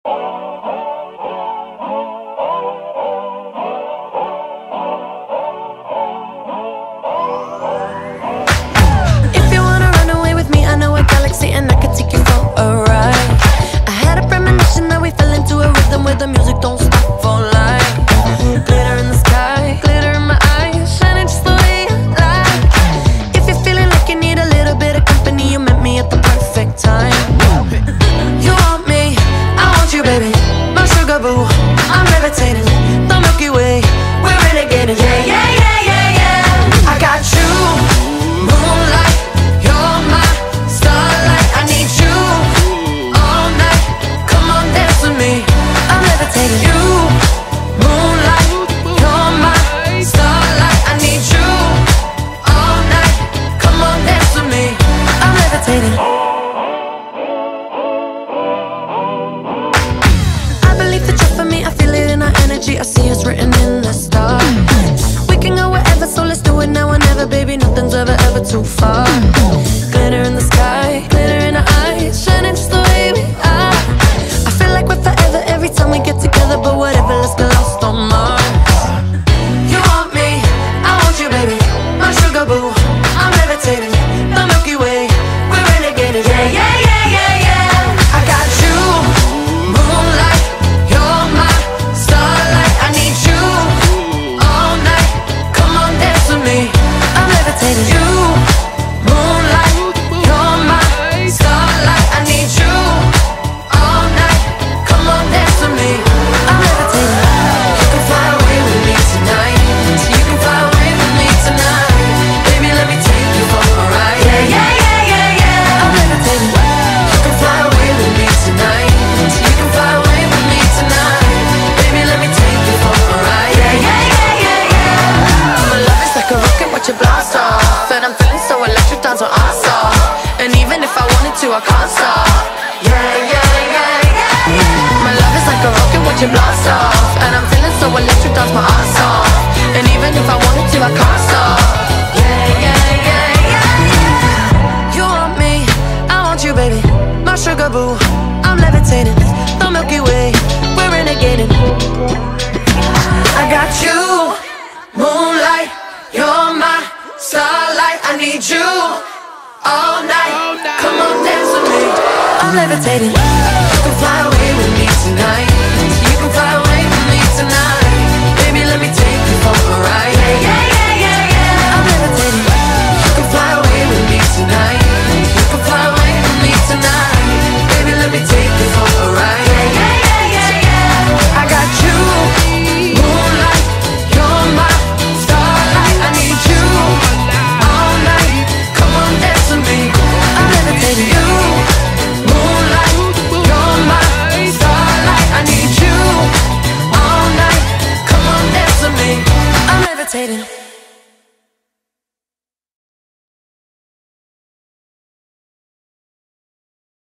If you wanna run away with me, I know a galaxy and I can take you for a ride. I had a premonition that we fell into a rhythm where the music don't stop for life. Glitter in the sky, glitter in my eyes, shining just the way you like. If you're feeling like you need a little bit of company, you met me at the perfect time. You want me, I want you, baby, my sugar boo. I'm levitating, the Milky Way, we're renegading. Yeah, yeah, yeah, yeah, yeah. I got you, moonlight, you're my starlight. I need you all night. Come on, dance with me. I'm levitating. You, moonlight, you're my starlight. I need you all night. Come on, dance with me. I'm levitating. I believe that you're for me. I feel it in our energy. I see us written in the stars. We can go wherever, so let's do it now or never, baby. Nothing's ever too far. Glitter in the sky, glitter in our eyes, shining just the way we are. I feel like we're forever every time we get together, but whatever, let's get lost on Mars. You want me, I want you, baby, my sugar boo. I'm levitating, the Milky Way, we're renegading. Yeah, yeah, yeah, yeah, yeah. I got you, moonlight, you're my starlight. I need you all night. Come on, dance with me. I'm levitating. You, moonlight, you're my starlight. I need you all night. Come on, dance with me. I'm levitating. You can fly away with me tonight. You can fly away with me tonight. Baby, let me take you for a ride. Yeah, yeah, yeah, yeah, yeah. I'm levitating. You can fly away with me tonight. You can fly away with me tonight. Baby, let me take you for a ride. Yeah, yeah, yeah, yeah, yeah. My love is like a rocket, watch it blast off. And I'm feeling so electric, dance on our off. And even if I wanted to, I can't stop. Yeah, yeah, yeah, yeah. My love is like a rocket, watch it blast off. And I'm feeling so electric, dance my ass off. And even if I wanted to, I can't stop. Yeah, yeah, yeah, yeah. You want me, I want you, baby, my sugar boo. I'm levitating, the Milky Way, we're renegading. I got you, moonlight, you're my starlight. I need you all night. Come on, dance with me. I'm levitating. You can fly away with me tonight. You can fly away with me tonight. Baby, let me take you for a ride. Yeah, yeah, yeah, yeah, yeah. I'm levitating. You can fly away with me tonight. You can fly away with me tonight. Baby, let me take you for a ride. Yeah, yeah, yeah, yeah, yeah. I got you, moonlight, you're my starlight. I need you all night. Come on, dance with me. I'm levitating. You, moonlight, you're my starlight. I need you all night. Come on, dance with me. I'm levitating.